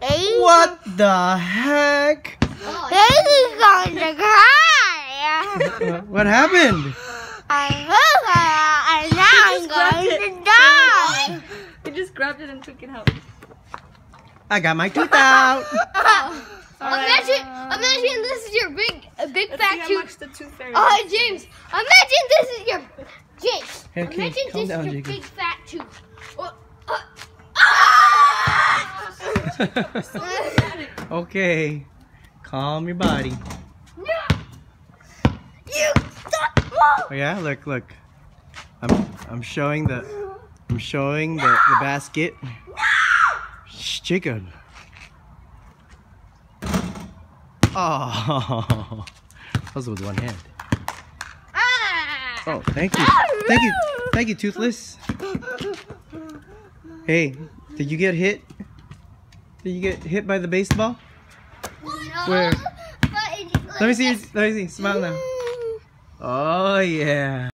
What the heck? He's going to cry. What happened? And now I'm going to die. He just grabbed it and took it out. I got my tooth out. Imagine this is your big Let's fat see how tooth. much the tooth fairy James, imagine this is your James. Okay, Imagine calm this down, is your Jacob. big fat tooth. Okay, calm your body. You Oh yeah, look. I'm showing the basket. Shh, Jacob. Oh, that was with one hand. Oh, thank you, Toothless. Hey, did you get hit? Did you get hit by the baseball? Where? Let me see. Smile now. Oh yeah.